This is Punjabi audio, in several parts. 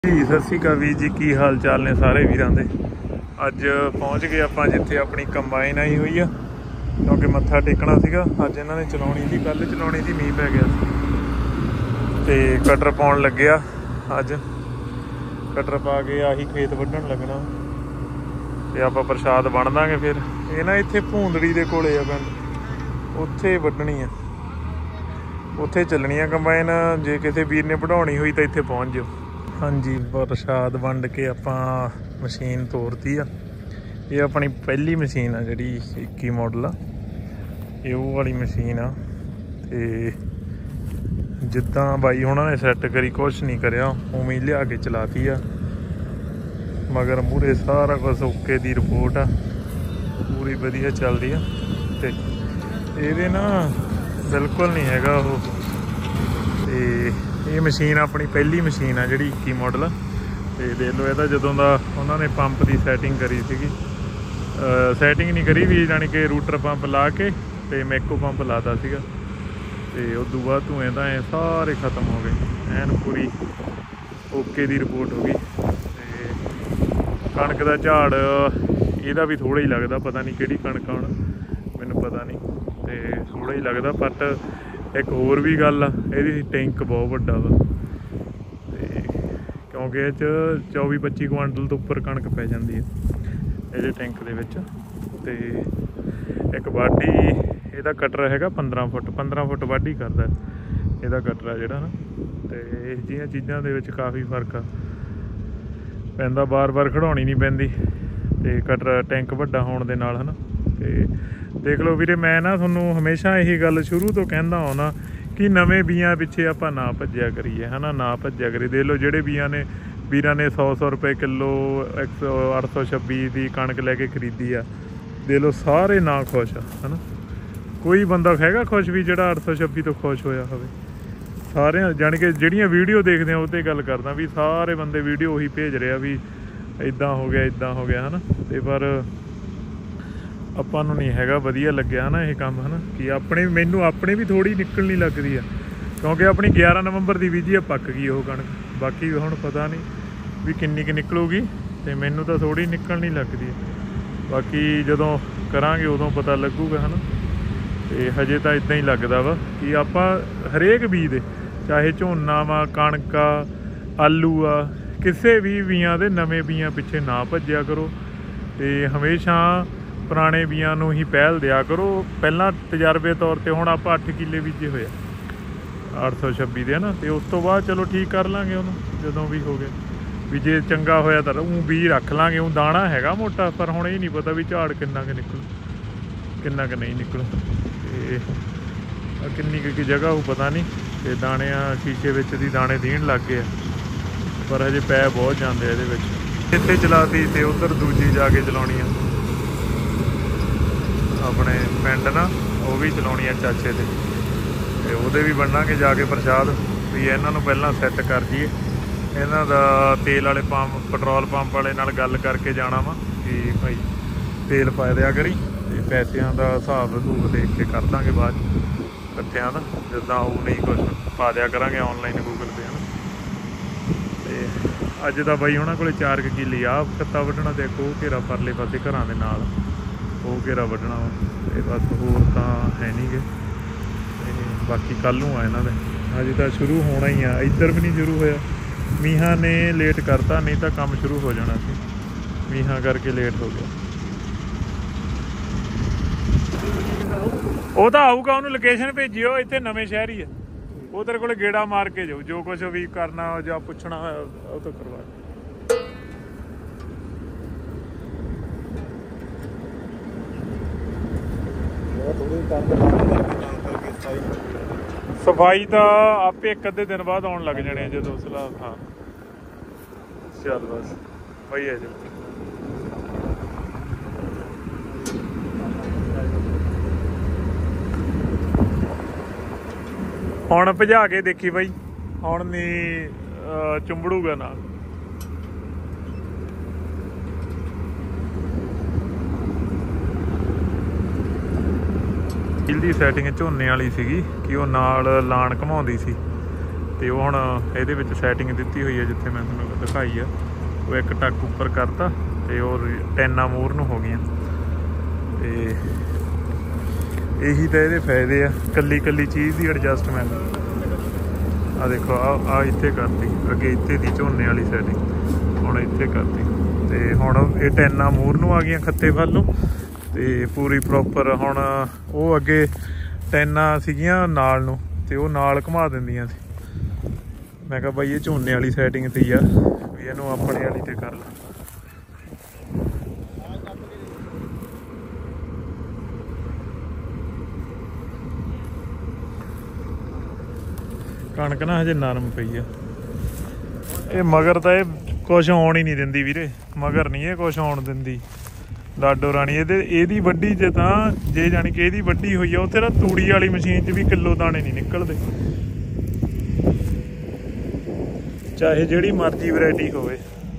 जी सत श्री अकाल वीर जी, की हाल चाल ने सारे वीरां दे। अज पहुँच गए आपां जिथे अपनी कंबाइन आई हुई आ, क्योंकि मत्था टेकना सीगा। अज इन्होंने चलाउणी सी, कल चलाउणी सी, मींह पै गया ते कटर पाउण लगे आ। अज कटर पा के आही खेत वड्ढण लगना ते आपां प्रशाद बण दांगे। फिर ये ना इत्थे भूंदड़ी दे कोले आ पिंड, उत्थे वड्ढणी आ, उत्थे चलनी आ कंबाइन। जे किसी वीर ने वढाउणी होई तां इत्थे पहुँच जाओ। हाँ जी, प्रशाद वंड के आपां मशीन तोड़ती आ। ये अपनी पहली मशीन आ जिहड़ी 21 मॉडल आ, ये वो वाली मशीन आ। ते जिद्दां बाई हुणां ने सैट करी, कुछ नहीं करिया, उवें लिया के चलाती आ। मगर मूहरे सारा कुछ ओके दी रिपोर्ट आ, पूरी वधिया चलदी आ। ते इहदे ना बिल्कुल नहीं हैगा वो। ते ये मशीन अपनी पहली मशीन आ जिहड़ी 21 मॉडल। तो देख लो इहदा जदों दा उन्होंने पंप की सैटिंग करी सीगी, सैटिंग नहीं करी भी, जानी कि रूटर पंप ला के ते मैको पंप लाता सीगा। ते उदों बाद धुएँ धाएँ सारे खत्म हो गए, एन पूरी ओके दी रिपोर्ट हो गई। ते कणक दा झाड़ इहदा भी थोड़ा ही लगदा, पता नहीं किहड़ी कणक आ, मैनूं पता नहीं, ते थोड़ा ही लगदा। बट एक होर भी गल आ, इहदी टैंक बहुत वड्डा वा, क्योंकि इह 24-25 क्वांटल तो उपर कणक पै जाती है इहदे टैंक दे विच। ते एक वाढी इहदा कटर हैगा 15 फुट वाढी करदा इहदा कटर आ जिहड़ा ना। ते इह जिहियां चीज़ां दे विच काफ़ी फर्क आ पैंदा, बार बार खड़ाउणी नहीं पैंदी, ते कटर टैंक वड्डा होण दे नाल, है ना। ते देख लो वीरे, मैं ना तुहानूं हमेशा यही गल शुरू तो कहंदा आउणा कि नवें बीआं पिछे आपां ना भज्जिया करिए, है ना, ना भज्जिया करिए। देख लो जिहड़े बीआं ने वीरां ने 100 रुपए किलो 826 की कणक लैके खरीदी आ, देख लो सारे ना खुश आ, है ना। कोई बंदा हैगा खुश भी जिहड़ा 826 तो खुश होया होवे? सारे जानी कि जिहड़ियां वीडियो देखदे आ उत्ते गल करदा भी सारे बंदे वीडियो उही भेज रहे आ भी इदां हो गया, इदां हो गया, है ना। ते पर ਆਪਾਂ ਨੂੰ नहीं हैगा वधिया लग्या, है ना, ये काम, है ना। कि अपने मैनू अपने भी थोड़ी निकलनी लगती है, क्योंकि अपनी 11 नवंबर की बीजी आ, पक गई वो कणक। बाकी हुण पता नहीं भी किन्नी क निकलूगी, तो मैनू तो थोड़ी निकलनी लगती है। बाकी जदों करांगे उदों पता लगूगा, है ना। तो हजे तो इदां ही लगदा वा कि आपां हरेक बीज दे, चाहे झोना वा, कणक आ, आलू आ, किसी भी बीआं दे नवें बीआं पिछे ना भज्जिया करो। तो हमेशा पुराने बीआं नूं ही पहल दिया करो। पहला तजर्बे तौर पर हुण आपां 8 किले बीजे होए 826 दे, है ना। तो उस तो बाद चलो ठीक कर लांगे उन्होंने जदों भी हो गया भी, जे चंगा होया तो ऊँ बीज रख लांगे। ऊँ दाना हैगा मोटा, पर हुण ये नहीं पता भी झाड़ किन्ना क निकलू, किन्ना क नहीं निकलू। तो किन्नी की जगह हो पता नहीं। तो दाने शीशे विच दी दाने दीण लग गए, पर हजे पै बहुत जांदे इहदे विच। इत्थे चलाती ते उधर दूजी जाके चलाउणी आ अपने पिंड ना, वो भी चलाउणी आ चाचे दे, ते उहदे भी बणांगे जाके प्रशाद। भी इन्हां नूं पहिलां सैट कर दईए, इन्हां दा तेल वाले पंप, पेट्रोल पंप वाले नाल गल करके जाना वा कि भाई तेल पा दिया करी, ते पैसिਆਂ ਦਾ हिसाब हसूब देख के कर दांगे बाद इकट्ठिਆਂ ਦਾ, जिद्दां होऊ नहीं कुछ पा दिया करांगे ऑनलाइन गूगल पे, है ना। ते अज दा बाई उन्हां कोले 4 किले आ खत्ता वड्ढਣਾ, ते एक घेरा परले पासे घरां दे नाल वो घेरा वड्ढਣਾ वा। ते बस होर तां है नहीं गे। बाकी कल नूं आ इन्हां दे, अजे तां शुरू होना ही आ। इधर भी नहीं शुरू होया, मीहां ने लेट करता, नहीं तो काम शुरू हो जाना सी, मीहां करके लेट हो गया। वो तो आऊगा, उन्होंने लोकेशन भेजियो, इत्थे नवें शहर ही है, वो तेरे को गेड़ा मार के जाओ, जो कुछ भी करना जो पुछना वो तो करवा। सफाई तो आपे एक अद्धे दिन बाद आने लग जाने जो सलाह। हाँ चल बस वही है जो। हुण भजा के देखी बई, हुण नहीं चुंबड़ूगा ना। हील दी सैटिंग झोने वाली सीगी कि वो नाल लाण घुमाउंदी सी, ਤੇ ਉਹ ਹੁਣ ਇਹਦੇ ਵਿੱਚ ਸੈਟਿੰਗ ਦਿੱਤੀ ਹੋਈ ਹੈ ਜਿੱਥੇ ਮੈਂ ਤੁਹਾਨੂੰ ਦਿਖਾਈ ਆ। ਉਹ ਇੱਕ ਟੱਕ ਉੱਪਰ ਕਰਤਾ ਤੇ ਉਹ ਟੈਨਾਂ ਮੂਹਰ ਨੂੰ ਹੋ ਗਈਆਂ। ਤੇ ਇਹੀ ਤਾਂ ਇਹਦੇ ਫਾਇਦੇ ਆ, ਕੱਲੀ ਚੀਜ਼ ਦੀ ਐਡਜਸਟਮੈਂਟ। ਆ ਦੇਖੋ ਆ ਇੱਥੇ ਕਰਤੀ, ਅੱਗੇ ਇੱਥੇ ਦੀ ਝੋਨੇ ਵਾਲੀ ਸੈਟਿੰਗ ਹੁਣ ਇੱਥੇ ਕਰਤੀ। ਤੇ ਹੁਣ ਇਹ ਟੈਨਾਂ ਮੂਹਰ ਨੂੰ ਆ ਗਈਆਂ ਖੱਤੇ ਵੱਲ ਨੂੰ ਤੇ ਪੂਰੀ ਪ੍ਰੋਪਰ। ਹੁਣ ਉਹ ਅੱਗੇ ਟੈਨਾਂ ਸੀਗੀਆਂ ਨਾਲ ਨੂੰ ਤੇ ਉਹ ਨਾਲ ਘੁਮਾ ਦਿੰਦੀਆਂ ਸੀ। ਮੈਂ ਕਿਹਾ ਬਾਈ ਇਹ ਝੋਨੇ ਵਾਲੀ ਸੈਟਿੰਗ ਤੇ ਹੀ ਆ ਵੀ ਇਹਨੂੰ ਆਪਣੇ ਵਾਲੀ ਤੇ ਕਰ ਲਾ। ਕਣਕ ਨਾ ਹਜੇ ਨਰਮ ਪਈ ਆ। ਇਹ ਮਗਰ ਤਾਂ ਇਹ ਕੁਛ ਆਉਣ ਹੀ ਨਹੀਂ ਦਿੰਦੀ ਵੀਰੇ, ਮਗਰ ਨਹੀਂ ਇਹ ਕੁਛ ਆਉਣ ਦਿੰਦੀ। ਲਾਡੋ ਰਾਣੀ ਇਹਦੀ ਵੱਢੀ 'ਚ ਤਾਂ ਜੇ ਜਾਣੀ ਕਿ ਇਹਦੀ ਵੱਢੀ ਹੋਈ ਆ ਉੱਥੇ ਤਾਂ ਤੂੜੀ ਵਾਲੀ ਮਸ਼ੀਨ 'ਚ ਵੀ ਕਿਲੋ ਦਾਣੇ ਨਹੀਂ ਨਿਕਲਦੇ, ਚਾਹੇ ਜਿਹੜੀ ਮਰਜ਼ੀ ਵੈਰਾਈਟੀ ਹੋਵੇ।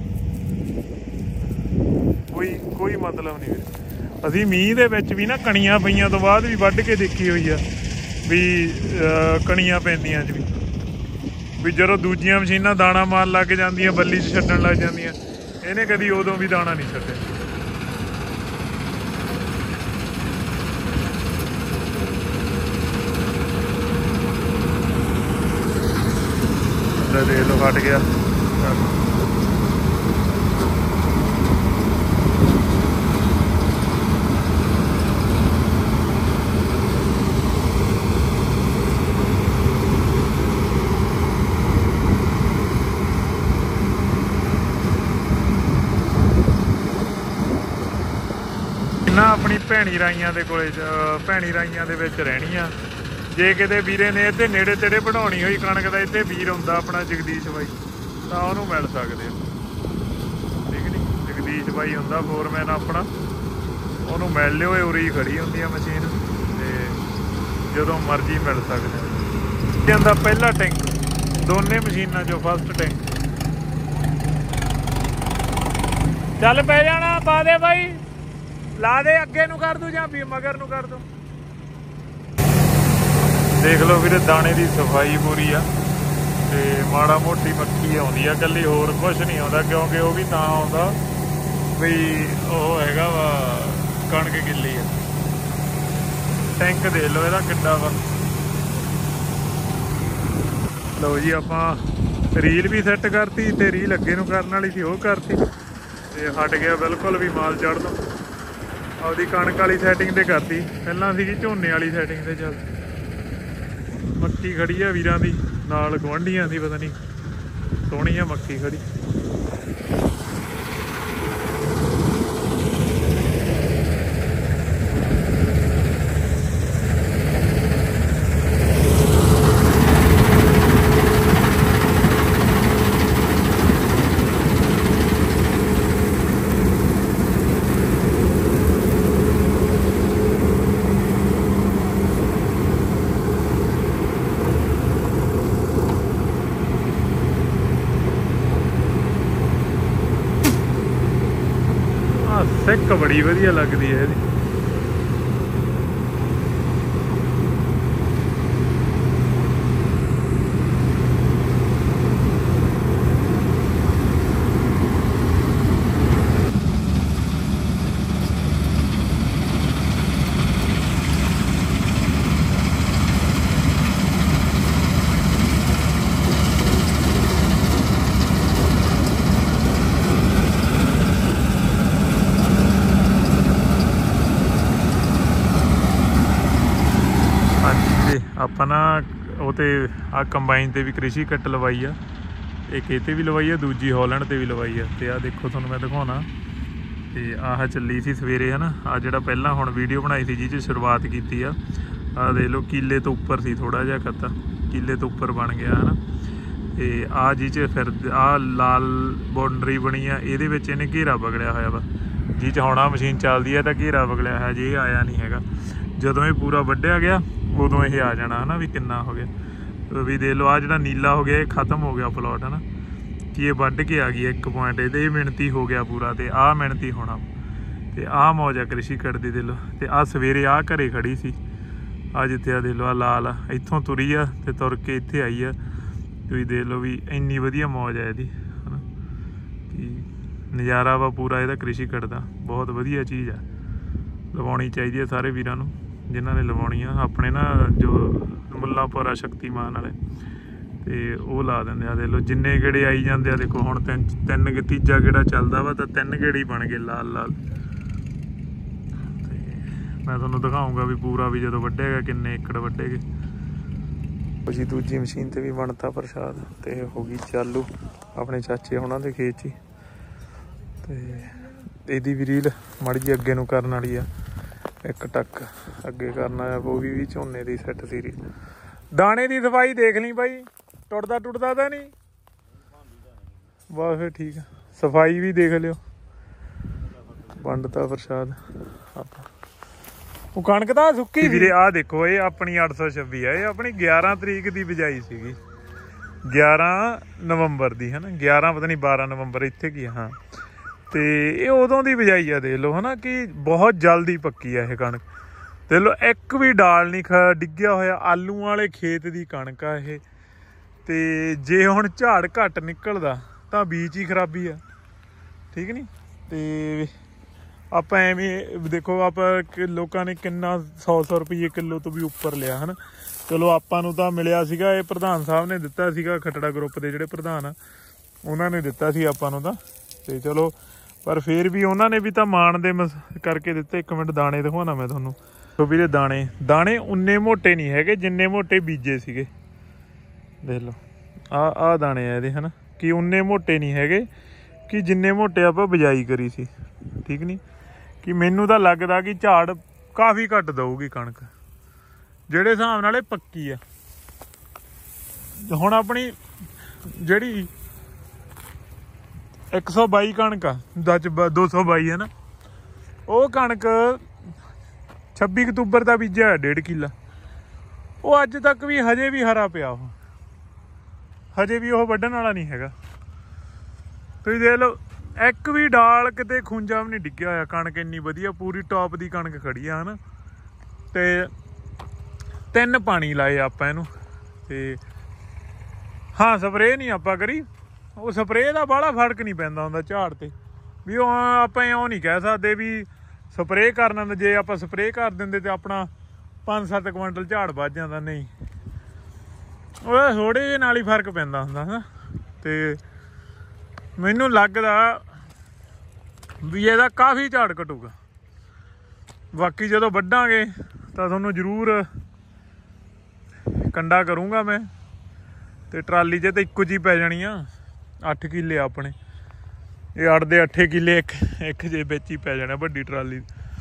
ਕੋਈ ਮਤਲਬ ਨਹੀਂ ਵੀਰੇ। ਅਸੀਂ ਮੀਂਹ ਦੇ ਵਿੱਚ ਵੀ ਨਾ ਕਣੀਆਂ ਪਈਆਂ ਤੋਂ ਬਾਅਦ ਵੀ ਵੱਢ ਕੇ ਦੇਖੀ ਹੋਈ ਆ ਵੀ ਕਣੀਆਂ ਪੈਂਦੀਆਂ 'ਚ ਵੀ ਜਦੋਂ ਦੂਜੀਆਂ ਮਸ਼ੀਨਾਂ ਦਾਣਾ ਮਾਰਨ ਲੱਗ ਜਾਂਦੀਆਂ, ਬੱਲੀ 'ਚ ਛੱਡਣ ਲੱਗ ਜਾਂਦੀਆਂ, ਇਹਨੇ ਕਦੀ ਉਦੋਂ ਵੀ ਦਾਣਾ ਨਹੀਂ ਛੱਡਿਆ। ਦੇਖ ਲਓ ਫਟ ਗਿਆ। ਨਾ ਆਪਣੀ ਭੈਣੀ ਰਾਈਆਂ ਦੇ ਕੋਲੇ, ਭੈਣੀ ਰਾਈਆਂ ਦੇ ਵਿੱਚ ਰਹਿਣੀ ਆ। ਜੇ ਕਿਤੇ ਵੀਰੇ ਨੇ ਇੱਥੇ ਨੇੜੇ ਤੇੜੇ ਬਣਾਉਣੀ ਹੋਈ ਕਣਕ ਦਾ, ਇੱਥੇ ਵੀਰ ਹੁੰਦਾ ਆਪਣਾ ਜਗਦੀਸ਼ ਬਾਈ, ਤਾਂ ਉਹਨੂੰ ਮਿਲ ਸਕਦੇ ਹੋ। ਠੀਕ ਨੀ, ਜਗਦੀਸ਼ ਬਾਈ ਹੁੰਦਾ ਫੋਰਮੈਨ ਆਪਣਾ, ਉਹਨੂੰ ਮਿਲ ਲਿਓ। ਇਹ ਉਰੀ ਖੜੀ ਹੁੰਦੀ ਆ ਮਸ਼ੀਨ ਤੇ ਜਦੋਂ ਮਰਜ਼ੀ ਮਿਲ ਸਕਦੇ ਹੋ। ਜਾਂਦਾ ਪਹਿਲਾ ਟੈਂਕ ਦੋਨੇ ਮਸ਼ੀਨਾਂ 'ਚੋਂ ਫਸਟ ਟੈਂਕ। ਚੱਲ ਪੈ ਜਾਣਾ, ਪਾ ਦੇ ਬਾਈ, ਲਾ ਦੇ। ਅੱਗੇ ਨੂੰ ਕਰ ਦੂ ਜਾਂ ਮਗਰ ਨੂੰ ਕਰ ਦੂ। ਦੇਖ ਲਓ ਵੀਰੇ ਦਾਣੇ ਦੀ ਸਫਾਈ ਪੂਰੀ ਆ ਤੇ ਮਾੜਾ ਮੋਟੀ ਮੱਖੀ ਆਉਂਦੀ ਆ ਇਕੱਲੀ, ਹੋਰ ਕੁਛ ਨਹੀਂ ਆਉਂਦਾ। ਕਿਉਂਕਿ ਉਹ ਵੀ ਤਾਂ ਆਉਂਦਾ ਵੀ ਉਹ ਹੈਗਾ ਵਾ ਕਣਕ ਗਿੱਲੀ ਆ। ਟੈਂਕ ਦੇਖ ਲਓ ਇਹਦਾ ਕਿੱਡਾ ਵਾ। ਲਓ ਜੀ ਆਪਾਂ ਰੀਲ ਵੀ ਸੈੱਟ ਕਰਤੀ ਤੇ ਰੀਲ ਅੱਗੇ ਨੂੰ ਕਰਨ ਵਾਲੀ ਸੀ ਉਹ ਕਰਤੀ ਤੇ ਹਟ ਗਿਆ ਬਿਲਕੁਲ ਵੀ ਮਾਲ ਚੜ੍ਹਦਾ। ਆਪਦੀ ਕਣਕ ਵਾਲੀ ਸੈਟਿੰਗ ਤੇ ਕਰਤੀ, ਪਹਿਲਾਂ ਸੀਗੀ ਝੋਨੇ ਵਾਲੀ ਸੈਟਿੰਗ ਤੇ। ਚੱਲ ਮੱਕੀ ਖੜੀ ਆ ਵੀਰਾਂ ਦੀ ਨਾਲ, ਗੁਆਂਢੀਆਂ ਦੀ ਪਤਾ ਨਹੀਂ, ਸੋਹਣੀ ਆ ਮੱਕੀ ਖੜੀ। ਸਿੱਕ ਬੜੀ ਵਧੀਆ ਲੱਗਦੀ ਹੈ ਇਹਦੀ। ਆਪਾਂ ਨਾ ਉਹ ਤੇ ਆ ਕੰਬਾਈਨ ਤੇ ਵੀ ਕ੍ਰਿਸ਼ੀ ਕਿੱਟ ਲਵਾਈ ਆ, ਇੱਕ ਇਹ ਤੇ ਵੀ ਲਵਾਈ ਆ, ਦੂਜੀ ਹਾਲੈਂਡ ਤੇ ਵੀ ਲਵਾਈ ਆ। ਤੇ ਆ ਦੇਖੋ ਤੁਹਾਨੂੰ ਮੈਂ ਦਿਖਾਉਣਾ। ਤੇ ਆਹ ਚੱਲੀ ਸੀ ਸਵੇਰੇ ਹੈ ਨਾ, ਆ ਜਿਹੜਾ ਪਹਿਲਾਂ ਹੁਣ ਵੀਡੀਓ ਬਣਾਈ ਸੀ ਜਿਹਦੇ 'ਚ ਸ਼ੁਰੂਆਤ ਕੀਤੀ ਆ। ਆਹ ਦੇਖ ਲਓ ਕਿੱਲੇ ਤੋਂ ਉੱਪਰ ਸੀ ਥੋੜ੍ਹਾ ਜਿਹਾ ਖੱਤਾ, ਕਿੱਲੇ ਤੋਂ ਉੱਪਰ ਬਣ ਗਿਆ ਹੈ ਨਾ। ਤੇ ਆਹ ਜਿਹ 'ਚ ਫਿਰ ਆਹ ਲਾਲ ਬਾਉਂਡਰੀ ਬਣੀ ਆ, ਇਹਦੇ ਵਿੱਚ ਇਹਨੇ ਘੇਰਾ ਬਗੜਿਆ ਹੋਇਆ ਵਾ। ਜਿਹ 'ਚ ਹੁਣ ਆਹ ਮਸ਼ੀਨ ਚੱਲਦੀ ਆ ਤਾਂ ਘੇਰਾ ਬਗੜਿਆ ਹੋਇਆ, ਜੇ ਇਹ ਆਇਆ ਨਹੀਂ ਹੈਗਾ। ਜਦੋਂ ਇਹ ਪੂਰਾ ਵੱਢਿਆ ਗਿਆ ਉਦੋਂ ਇਹ ਆ ਜਾਣਾ ਹੈ ਨਾ, ਵੀ ਕਿੰਨਾ ਹੋ ਗਿਆ। ਵੀ ਦੇਖ ਲਓ ਆਹ ਜਿਹੜਾ ਨੀਲਾ ਹੋ ਗਿਆ ਇਹ ਖ਼ਤਮ ਹੋ ਗਿਆ ਪਲਾਟ ਹੈ ਨਾ, ਕਿ ਇਹ ਵੱਢ ਕੇ ਆ ਗਈ ਇੱਕ ਪੁਆਇੰਟ। ਇਹਦੇ ਮਿਹਨਤੀ ਹੋ ਗਿਆ ਪੂਰਾ ਤੇ ਆਹ ਮਿਹਨਤੀ ਹੋਣਾ। ਤੇ ਆਹ ਮੌਜ ਆ ਕ੍ਰਿਸ਼ੀ ਕਿੱਟ ਦੀ ਦੇਖ ਲਓ। ਤੇ ਆਹ ਸਵੇਰੇ ਆਹ ਘਰੇ ਖੜੀ ਸੀ, ਆ ਜਿੱਥੇ ਆ ਦੇਖ ਲਓ ਆ ਲਾਲ ਆ, ਇੱਥੋਂ ਤੁਰੀ ਆ ਤੇ ਤੁਰ ਕੇ ਇੱਥੇ ਆਈ ਆ ਤੁਸੀਂ ਦੇਖ ਲਓ ਵੀ ਇੰਨੀ ਵਧੀਆ ਮੌਜ ਹੈ ਇਹਦੀ ਹੈ ਨਾ, ਕਿ ਨਜ਼ਾਰਾ ਵਾ ਪੂਰਾ ਇਹਦਾ ਕ੍ਰਿਸ਼ੀ ਕੱਟ ਦਾ। ਬਹੁਤ ਵਧੀਆ ਚੀਜ਼ ਆ, ਲਵਾਉਣੀ ਚਾਹੀਦੀ ਹੈ ਸਾਰੇ ਵੀਰਾਂ ਨੂੰ ਜਿਨ੍ਹਾਂ ਨੇ ਲਵਾਉਣੀ ਆ। ਆਪਣੇ ਨਾ ਜੋ ਮੁੱਲਾਂਪੁਰ ਆ ਸ਼ਕਤੀਮਾਨ ਵਾਲੇ, ਤੇ ਉਹ ਲਾ ਦਿੰਦੇ ਆ। ਦੇਖ ਲਓ ਜਿੰਨੇ ਗੇੜੇ ਆਈ ਜਾਂਦੇ ਆ, ਦੇਖੋ ਹੁਣ ਤਿੰਨ ਤੀਜਾ ਗੇੜਾ ਚੱਲਦਾ ਵਾ ਤਾਂ 3 ਗੇੜੇ ਹੀ ਬਣ ਗਏ ਲਾਲ ਲਾਲ। ਤੇ ਮੈਂ ਤੁਹਾਨੂੰ ਦਿਖਾਊਂਗਾ ਵੀ ਪੂਰਾ ਵੀ ਜਦੋਂ ਵੱਢੇਗਾ ਕਿੰਨੇ ਏਕੜ ਵੱਢੇਗੇ। ਜੀ ਦੂਜੀ ਮਸ਼ੀਨ ਤੇ ਵੀ ਬਣਤਾ ਪ੍ਰਸ਼ਾਦ ਤੇ ਹੋ ਗਈ ਚਾਲੂ ਆਪਣੇ ਚਾਚੇ ਉਹਨਾਂ ਦੇ ਖੇਤ 'ਚ ਹੀ। ਤੇ ਇਹਦੀ ਵੀ ਰੀਲ ਮਾੜੀ ਜਿਹੀ ਅੱਗੇ ਨੂੰ ਕਰਨ ਵਾਲੀ ਆ, 1 ਟੱਕ ਅੱਗੇ ਕਰਨਾ ਆ। ਉਹ ਵੀ ਝੋਨੇ ਦੀ ਸੈੱਟ ਸੀ ਰੀਲ। ਦਾਣੇ ਦੀ ਸਫਾਈ ਦੇਖ ਲਈ ਬਾਈ, ਟੁੱਟਦਾ ਤਾਂ ਨਹੀਂ ਬਸ ਫਿਰ ਠੀਕ ਆ। ਸਫਾਈ ਵੀ ਦੇਖ ਲਿਓ। ਵੰਡਤਾ ਪ੍ਰਸ਼ਾਦ ਆਪਾਂ। ਉਹ ਕਣਕ ਤਾਂ ਸੁੱਕੀ ਵੀਰੇ। ਆਹ ਦੇਖੋ ਇਹ ਆਪਣੀ 826 ਆ, ਇਹ ਆਪਣੀ 11 ਤਰੀਕ ਦੀ ਬਿਜਾਈ ਸੀਗੀ, 11 ਨਵੰਬਰ ਦੀ ਹੈ ਨਾ, 11 ਪਤਾ ਨਹੀਂ 12 ਨਵੰਬਰ ਇੱਥੇ ਕੀ ਹਾਂ। ਤੇ ਇਹ ਉਦੋਂ ਦੀ ਬਿਜਾਈ ਆ ਦੇਖ ਲਓ ਹੈ ਨਾ, ਕਿ ਬਹੁਤ ਜਲਦੀ ਪੱਕੀ ਆ ਇਹ ਕਣਕ। ਦੇਖ ਲਓ ਇੱਕ ਵੀ ਡਾਲ ਨਹੀਂ ਡਿੱਗਿਆ ਹੋਇਆ। ਆਲੂਆਂ ਵਾਲੇ ਖੇਤ ਦੀ ਕਣਕ ਆ ਇਹ। ਤੇ ਜੇ ਹੁਣ ਝਾੜ ਘੱਟ ਨਿਕਲਦਾ ਤਾਂ ਬੀਜ ਹੀ ਖਰਾਬੀ ਆ, ਠੀਕ ਨੀ। ਤੇ ਆਪਾਂ ਐਵੇਂ ਦੇਖੋ, ਆਪਾਂ ਲੋਕਾਂ ਨੇ ਕਿੰਨਾ 100 ਰੁਪਏ ਕਿਲੋ ਤੋਂ ਵੀ ਉੱਪਰ ਲਿਆ ਹੈ ਨਾ। ਚਲੋ ਆਪਾਂ ਨੂੰ ਤਾਂ ਮਿਲਿਆ ਸੀਗਾ, ਇਹ ਪ੍ਰਧਾਨ ਸਾਹਿਬ ਨੇ ਦਿੱਤਾ ਸੀਗਾ, ਖੱਟੜਾ ਗਰੁੱਪ ਦੇ ਜਿਹੜੇ ਪ੍ਰਧਾਨ ਆ ਉਹਨਾਂ ਨੇ ਦਿੱਤਾ ਸੀ ਆਪਾਂ ਨੂੰ ਤਾਂ। ਤੇ ਚਲੋ ਪਰ ਫਿਰ ਵੀ ਉਹਨਾਂ ਨੇ ਵੀ ਤਾਂ ਮਾਣ ਦੇ ਕਰਕੇ ਦਿੱਤੇ। 1 ਮਿੰਟ ਦਾਣੇ ਦਿਖਾਉਣਾ ਮੈਂ ਤੁਹਾਨੂੰ। ਸੋ ਵੀਰੇ ਦਾਣੇ ਉਨੇ ਮੋਟੇ ਨਹੀਂ ਹੈਗੇ ਜਿੰਨੇ ਮੋਟੇ ਬੀਜੇ ਸੀਗੇ। ਦੇਖ ਲਓ ਆਹ ਦਾਣੇ ਆ ਇਹਦੇ ਹੈ ਨਾ, ਕਿ ਉਨੇ ਮੋਟੇ ਨਹੀਂ ਹੈਗੇ ਕਿ ਜਿੰਨੇ ਮੋਟੇ ਆਪਾਂ ਬਿਜਾਈ ਕਰੀ ਸੀ, ਠੀਕ ਨਹੀਂ। ਕਿ ਮੈਨੂੰ ਤਾਂ ਲੱਗਦਾ ਕਿ ਝਾੜ ਕਾਫੀ ਘੱਟ ਦਊਗੀ ਕਣਕ ਜਿਹੜੇ ਹਿਸਾਬ ਨਾਲ ਇਹ ਪੱਕੀ ਆ। ਹੁਣ ਆਪਣੀ ਜਿਹੜੀ 122 ਕਣਕ ਆ, 222 ਹੈ ਨਾ, ਉਹ ਕਣਕ 26 ਅਕਤੂਬਰ ਦਾ ਬੀਜਿਆ 1.5 ਕਿੱਲਾ। ਉਹ ਅੱਜ ਤੱਕ ਵੀ ਹਜੇ ਵੀ ਹਰਾ ਪਿਆ, ਉਹ ਹਜੇ ਵੀ ਉਹ ਵੱਢਣ ਵਾਲਾ ਨਹੀਂ ਹੈਗਾ। ਤੁਸੀਂ ਦੇਖ ਲਓ ਇੱਕ ਵੀ ਡਾਲ ਕਿਤੇ ਖੂੰਜਾ ਵੀ ਨਹੀਂ ਡਿੱਗਿਆ ਹੋਇਆ। ਕਣਕ ਇੰਨੀ ਵਧੀਆ ਪੂਰੀ ਟੌਪ ਦੀ ਕਣਕ ਖੜੀ ਆ ਹੈ ਨਾ। ਤੇ 3 ਪਾਣੀ ਲਾਏ ਆਪਾਂ ਇਹਨੂੰ। ਤੇ ਹਾਂ ਸਪਰੇਅ ਨਹੀਂ ਆਪਾਂ ਕਰੀ। ਉਹ ਸਪਰੇਅ ਦਾ ਬਾਹਲਾ ਫਰਕ ਨਹੀਂ ਪੈਂਦਾ ਹੁੰਦਾ ਝਾੜ ਤੇ, ਵੀ ਉਹ ਆਪਾਂ ਇਉਂ ਨਹੀਂ ਕਹਿ ਸਕਦੇ ਵੀ ਸਪਰੇਅ ਕਰਨਾ। ਜੇ ਆਪਾਂ ਸਪਰੇਅ ਕਰ ਦਿੰਦੇ ਤੇ ਆਪਣਾ 5-7 ਕੁਇੰਟਲ ਝਾੜ ਵੱਧ ਜਾਂਦਾ। ਨਹੀਂ, ਉਹ ਥੋੜ੍ਹੇ ਜਿਹੇ ਨਾਲ ਹੀ ਫਰਕ ਪੈਂਦਾ ਹੁੰਦਾ ਹੈ। ਤੇ ਮੈਨੂੰ ਲੱਗਦਾ ਵੀ ਇਹਦਾ ਕਾਫੀ ਝਾੜ ਘਟੂਗਾ। ਬਾਕੀ ਜਦੋਂ ਵੱਢਾਂਗੇ ਤਾਂ ਤੁਹਾਨੂੰ ਜ਼ਰੂਰ ਕੰਡਾ ਕਰੂੰਗਾ ਮੈਂ। ਤੇ ਟਰਾਲੀ 'ਚ ਤਾਂ ਇੱਕੋ ਜਿਹੀ ਪੈ ਜਾਣੀ ਆ। 8 ਕਿੱਲੇ ਆਪਣੇ, ਇਹ 8 ਦੇ 8 ਕਿੱਲੇ ਇੱਕ ਜੇ ਵਿੱਚ ਹੀ ਪੈ ਜਾਣਾ ਵੱਡੀ ਟਰਾਲੀ।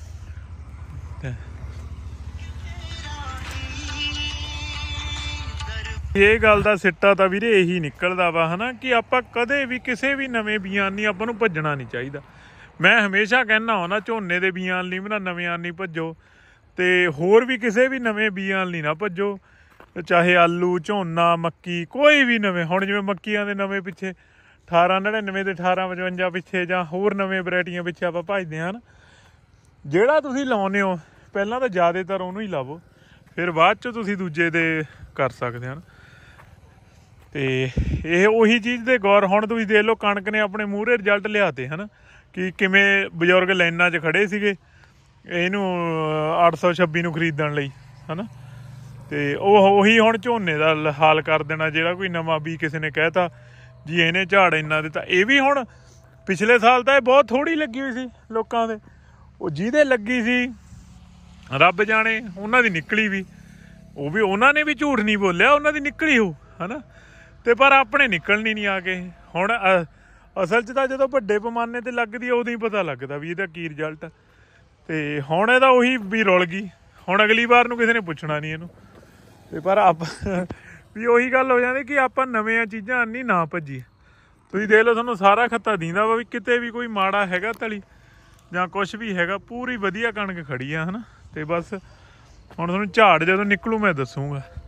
ਇਹ ਗੱਲ ਦਾ ਸਿੱਟਾ ਤਾਂ ਵੀਰੇ ਇਹੀ ਨਿਕਲਦਾ ਵਾ ਹੈ ਨਾ, ਕਿ ਆਪਾਂ ਕਦੇ ਵੀ ਕਿਸੇ ਵੀ ਨਵੇਂ ਬਿਆਨ ਆਪਾਂ ਨੂੰ ਭੱਜਣਾ ਨਹੀਂ ਚਾਹੀਦਾ। ਮੈਂ ਹਮੇਸ਼ਾ ਕਹਿੰਦਾ ਹਾਂ ਨਾ, ਝੋਨੇ ਦੇ ਬਿਆਨ ਲਈ ਨਾ ਨਵੇਂ ਨਹੀਂ ਭੱਜੋ, ਤੇ ਹੋਰ ਵੀ ਕਿਸੇ ਵੀ ਨਵੇਂ ਬਿਆਨ ਲਈ ਨਾ ਭੱਜੋ। ਚਾਹੇ ਆਲੂ, ਝੋਨਾ, ਮੱਕੀ, ਕੋਈ ਵੀ ਨਵੇਂ। ਹੁਣ ਜਿਵੇਂ ਮੱਕੀਆਂ ਦੇ ਨਵੇਂ ਪਿੱਛੇ 1899 ਤੇ 1855 ਪਿੱਛੇ, ਜਾਂ ਹੋਰ ਨਵੇਂ ਵੈਰਾਈਟੀਆਂ ਪਿੱਛੇ ਆਪਾਂ ਭੱਜਦੇ ਹਾਂ। ਜਿਹੜਾ ਤੁਸੀਂ ਲਾਉਂਦੇ ਹੋ ਪਹਿਲਾਂ ਤਾਂ ਜ਼ਿਆਦਾਤਰ ਉਹਨੂੰ ਹੀ ਲਾਵੋ, ਫਿਰ ਬਾਅਦ 'ਚ ਤੁਸੀਂ ਦੂਜੇ ਦੇ ਕਰ ਸਕਦੇ ਹਨ। ਤੇ ਇਹ ਉਹੀ ਚੀਜ਼ ਦੇ ਗੌਰ। ਹੁਣ ਤੁਸੀਂ ਦੇਖ ਲਓ ਕਣਕ ਨੇ ਆਪਣੇ ਮੂਹਰੇ ਰਿਜ਼ਲਟ ਲਿਆਤੇ ਹੈ ਨਾ, ਕਿ ਕਿਵੇਂ ਬਜ਼ੁਰਗ ਲਾਈਨਾਂ 'ਚ ਖੜੇ ਸੀਗੇ ਇਹਨੂੰ 826 ਨੂੰ ਖਰੀਦਣ ਲਈ ਹੈ ਨਾ। ਤੇ ਉਹੀ ਹੁਣ ਝੋਨੇ ਦਾ ਹਾਲ ਕਰ ਦੇਣਾ। ਜਿਹੜਾ ਕੋਈ ਨਵਾਂ ਵੀ ਕਿਸੇ ਨੇ ਕਹਿਤਾ ਜੀ ਇਹਨੇ ਝਾੜ ਇੰਨਾ ਦਿੱਤਾ। ਇਹ ਵੀ ਹੁਣ ਪਿਛਲੇ ਸਾਲ ਤਾਂ ਇਹ ਬਹੁਤ ਥੋੜ੍ਹੀ ਲੱਗੀ ਹੋਈ ਸੀ ਲੋਕਾਂ ਦੇ। ਉਹ ਜਿਹਦੇ ਲੱਗੀ ਸੀ ਰੱਬ ਜਾਣੇ ਉਹਨਾਂ ਦੀ ਨਿਕਲੀ ਵੀ। ਉਹ ਵੀ ਉਹਨਾਂ ਨੇ ਵੀ ਝੂਠ ਨਹੀਂ ਬੋਲਿਆ, ਉਹਨਾਂ ਦੀ ਨਿਕਲੀ ਹੋ ਹੈ ਨਾ। ਤੇ ਪਰ ਆਪਣੇ ਨਿਕਲਣੀ ਨਹੀਂ ਆ ਕੇ। ਹੁਣ ਅਸਲ 'ਚ ਤਾਂ ਜਦੋਂ ਵੱਡੇ ਪੈਮਾਨੇ 'ਤੇ ਲੱਗਦੀ ਆ ਉਦੋਂ ਹੀ ਪਤਾ ਲੱਗਦਾ ਵੀ ਇਹਦਾ ਕੀ ਰਿਜ਼ਲਟ। ਤੇ ਹੁਣ ਇਹਦਾ ਉਹੀ ਵੀ ਰੁਲ ਗਈ। ਹੁਣ ਅਗਲੀ ਵਾਰ ਨੂੰ ਕਿਸੇ ਨੇ ਪੁੱਛਣਾ ਨਹੀਂ ਇਹਨੂੰ। ਤੇ ਪਰ ਆਪਾਂ ਵੀ ਉਹੀ ਗੱਲ ਹੋ ਜਾਂਦੀ ਕਿ ਆਪਾਂ ਨਵੀਆਂ ਚੀਜ਼ਾਂ ਨਹੀਂ ਨਾ ਭੱਜੀਏ। ਤੁਸੀਂ ਦੇਖ ਲਓ ਤੁਹਾਨੂੰ ਸਾਰਾ ਖੱਤਾ ਦਿੰਦਾ ਵਾ ਵੀ ਕਿਤੇ ਵੀ ਕੋਈ ਮਾੜਾ ਹੈਗਾ ਤਲੀ ਜਾਂ ਕੁਛ ਵੀ ਹੈਗਾ। ਪੂਰੀ ਵਧੀਆ ਕਣਕ ਖੜੀ ਆ ਹੈ ਨਾ। ਤੇ ਬਸ ਹੁਣ ਤੁਹਾਨੂੰ ਝਾੜ ਜਦੋਂ ਨਿਕਲੂ ਮੈਂ ਦੱਸੂਗਾ।